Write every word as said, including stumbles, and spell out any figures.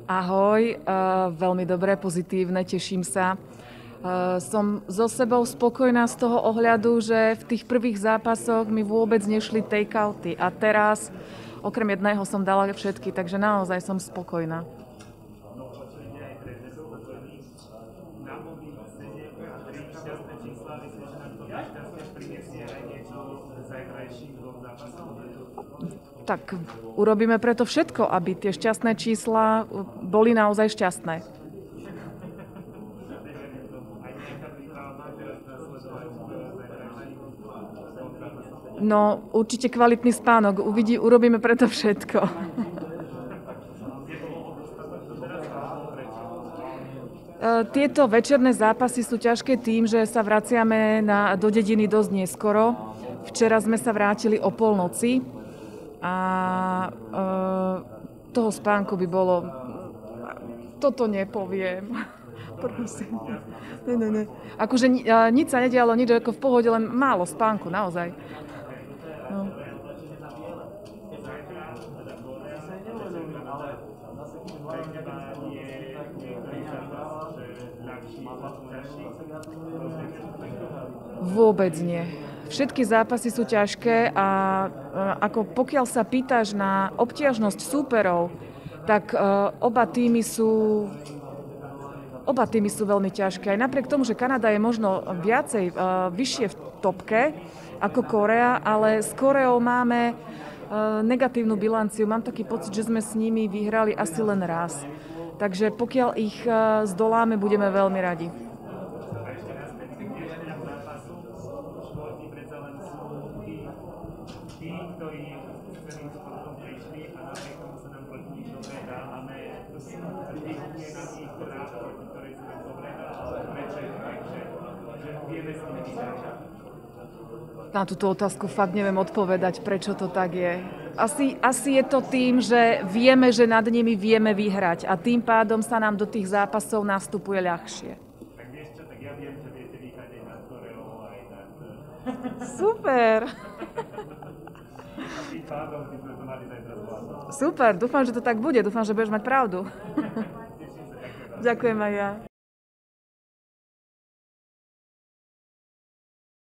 Ahoj, uh, veľmi dobré, pozitívne, teším sa. Uh, som so sebou spokojná z toho ohľadu, že v tých prvých zápasoch mi vôbec nešli take-outy a teraz okrem jedného som dala všetky, takže naozaj som spokojná. Tak urobíme preto všetko, aby tie šťastné čísla boli naozaj šťastné. No, určite kvalitný spánok. Uvidí, urobíme preto všetko. Tieto večerné zápasy sú ťažké tým, že sa vraciame na, do dediny dosť neskoro. Včera sme sa vrátili o polnoci. A e, toho spánku by bolo... Toto nepoviem. Prosím. Ne, ne, ne. Akože ni, nič sa nedialo, nič ako v pohode, len málo spánku, naozaj. No. Vôbec nie. Všetky zápasy sú ťažké a ako pokiaľ sa pýtaš na obťažnosť súperov, tak oba týmy sú, oba týmy sú veľmi ťažké. Aj napriek tomu, že Kanada je možno viacej vyššie v topke ako Kórea, ale s Kóreou máme negatívnu bilanciu. Mám taký pocit, že sme s nimi vyhrali asi len raz. Takže pokiaľ ich zdoláme, budeme veľmi radi. Tí, ktorí s celým športom prišli a napriek tomu sa nám proti nich dobre dá, máme to sú tých na tých rád, proti ktorej sa nám dobre dá, ale večer, takže vieme s nimi vyhrať. Na túto otázku fakt neviem odpovedať, prečo to tak je. Asi, asi je to tým, že vieme, že nad nimi vieme vyhrať a tým pádom sa nám do tých zápasov nastupuje ľahšie. Tak vieš čo, tak ja viem, že viete vyhrať aj nad Koreou, aj nad... Super! Super, dúfam, že to tak bude. Dúfam, že budeš mať pravdu. Ďakujem aj ja.